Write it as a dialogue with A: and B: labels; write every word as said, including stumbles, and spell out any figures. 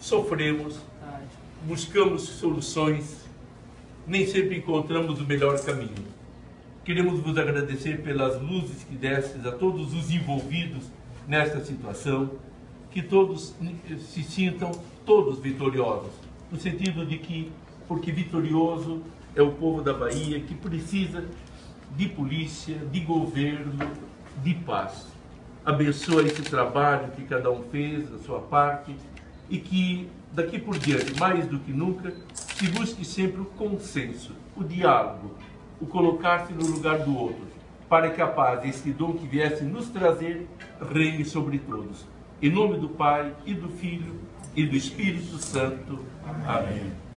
A: sofremos, buscamos soluções, nem sempre encontramos o melhor caminho. Queremos vos agradecer pelas luzes que destes a todos os envolvidos nesta situação, que todos se sintam todos vitoriosos, no sentido de que, porque vitorioso é o povo da Bahia que precisa de polícia, de governo, de paz. Abençoa esse trabalho que cada um fez, a sua parte, e que daqui por diante, mais do que nunca, se busque sempre o consenso, o diálogo, o colocar-se no lugar do outro, para que a paz, esse dom que viesse nos trazer, reine sobre todos. Em nome do Pai, e do Filho, e do Espírito Santo. Amém.